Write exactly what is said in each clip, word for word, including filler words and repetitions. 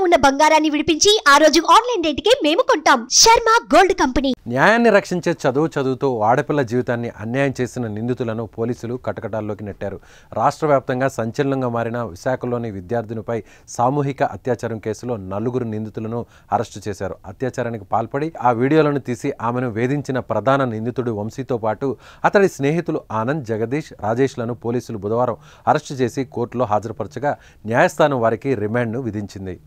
ఉన్న బంగారాన్ని విడిపించి ఆ రోజు ఆన్లైన్ రేటుకే మేము కొంటాం. Sharma gold company. న్యాయాన్ని రక్షించే చదువు చదువుతో ఆడపిల్ల జీవితాన్ని అన్యాయం చేసిన నిందితులను పోలీసులు కటకటాల్లోకి నెట్టారు. రాష్ట్ర వ్యాప్తంగా సంచలనంగా మారిన విశాఖలోని విద్యార్థినిపై సామూహిక అత్యాచారం కేసులో నలుగురు నిందితులను అరెస్టు చేశారు. అత్యాచారానికి పాల్పడి ఆ వీడియోలను తీసి ఆమెను వేధించిన ప్రధాన నిందితుడు వంశీతో పాటు అతడి స్నేహితులు ఆనంద్, జగదీష్, రాజేష్లను పోలీసులు బుధవారం అరెస్టు చేసి కోర్టులో హాజరుపరచగా న్యాయస్థానం వారికి రిమాండ్ను విధించింది.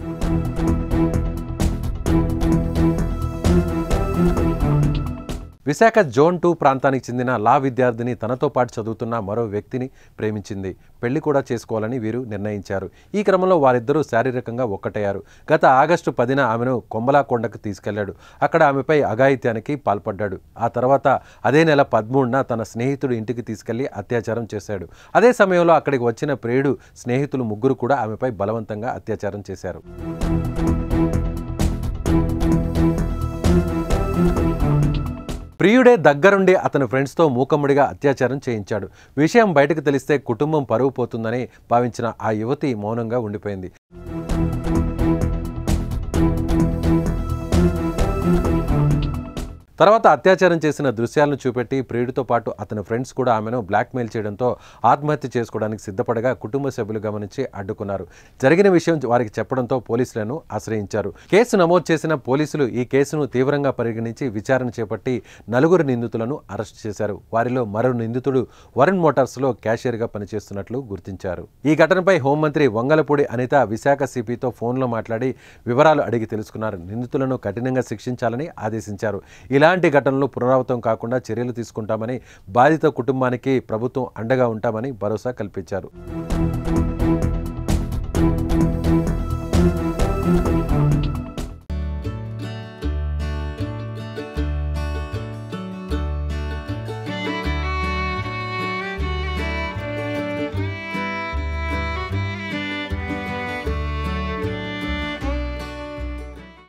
విశాఖ జోన్ టూ ప్రాంతానికి చెందిన లా విద్యార్థిని తనతో పాటు చదువుతున్న మరో వ్యక్తిని ప్రేమించింది. పెళ్లి కూడా చేసుకోవాలని వీరు నిర్ణయించారు. ఈ క్రమంలో వారిద్దరూ శారీరకంగా ఒక్కటయ్యారు. గత ఆగస్టు పదిన ఆమెను కొమ్మలాకొండకు తీసుకెళ్లాడు. అక్కడ ఆమెపై అఘాయిత్యానికి పాల్పడ్డాడు. ఆ తర్వాత అదే నెల పదమూడున తన స్నేహితుడు ఇంటికి తీసుకెళ్లి అత్యాచారం చేశాడు. అదే సమయంలో అక్కడికి వచ్చిన ప్రియుడు స్నేహితులు ముగ్గురు కూడా ఆమెపై బలవంతంగా అత్యాచారం చేశారు. ప్రియుడే దగ్గరుండి అతని ఫ్రెండ్స్తో మూకమ్ముడిగా అత్యాచారం చేయించాడు. విషయం బయటకు తెలిస్తే కుటుంబం పరువు పోతుందని భావించిన ఆ యువతి మౌనంగా ఉండిపోయింది. తర్వాత అత్యాచారం చేసిన దృశ్యాలను చూపెట్టి ప్రియుడితో పాటు అతని ఫ్రెండ్స్ కూడా ఆమెను బ్లాక్మెయిల్ చేయడంతో ఆత్మహత్య చేసుకోవడానికి సిద్ధపడగా కుటుంబ సభ్యులు గమనించి అడ్డుకున్నారు. జరిగిన విషయం వారికి చెప్పడంతో పోలీసులను ఆశ్రయించారు. కేసు నమోదు చేసిన పోలీసులు ఈ కేసును తీవ్రంగా పరిగణించి విచారణ చేపట్టి నలుగురు నిందితులను అరెస్టు చేశారు. వారిలో మరో నిందితుడు వరుణ్ మోటార్స్లో క్యాషియర్గా పనిచేస్తున్నట్లు గుర్తించారు. ఈ ఘటనపై హోంమంత్రి వంగలపూడి అనిత విశాఖ సిపితో ఫోన్లో మాట్లాడి వివరాలు అడిగి తెలుసుకున్నారు. నిందితులను కఠినంగా శిక్షించాలని ఆదేశించారు. ఇలాంటి ఘటనలు పునరావృతం కాకుండా చర్యలు తీసుకుంటామని, బాధిత కుటుంబానికి ప్రభుత్వం అండగా ఉంటామని భరోసా కల్పించారు.